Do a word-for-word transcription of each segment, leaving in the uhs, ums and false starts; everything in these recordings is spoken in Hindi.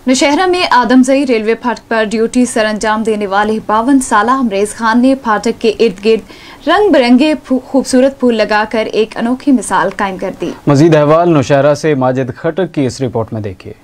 नौशहरा में आदमजई रेलवे फाटक पर ड्यूटी सरअंजाम देने वाले बावन साल अमरेज खान ने फाटक के इर्द गिर्द रंग बिरंगे खूबसूरत फूल लगाकर एक अनोखी मिसाल कायम कर दी। मजीद अहवाल नौशहरा से माजिद खटक की इस रिपोर्ट में देखिए।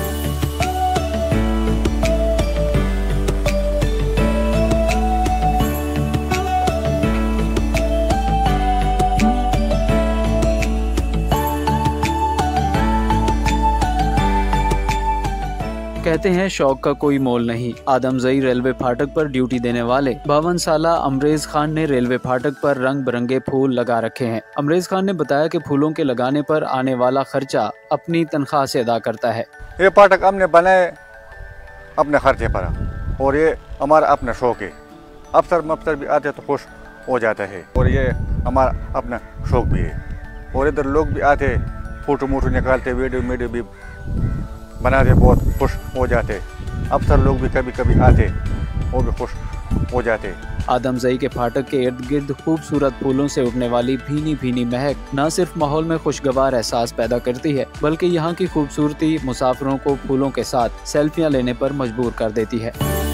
कहते हैं शौक का कोई मोल नहीं। आदमजई रेलवे फाटक पर ड्यूटी देने वाले बावन साल अमरेज खान ने रेलवे फाटक पर रंग बिरंगे फूल लगा रखे हैं। अमरेज खान ने बताया कि फूलों के लगाने पर आने वाला खर्चा अपनी तनख्वाह से अदा करता है। ये फाटक हमने बनाए अपने खर्चे पर और ये हमारा अपना शौक है। अफसर मफसर भी आते तो खुश हो जाता है और ये हमारा अपना शौक भी है। और इधर लोग भी आते फोटो मोटो निकालते वीडियो वीडियो भी बनाते, बहुत खुश हो जाते। अफसर लोग भी कभी कभी आते वो भी खुश हो जाते। आदमजई के फाटक के इर्द गिर्द खूबसूरत फूलों से उठने वाली भीनी भीनी महक न सिर्फ माहौल में खुशगवार एहसास पैदा करती है बल्कि यहाँ की खूबसूरती मुसाफिरों को फूलों के साथ सेल्फियाँ लेने पर मजबूर कर देती है।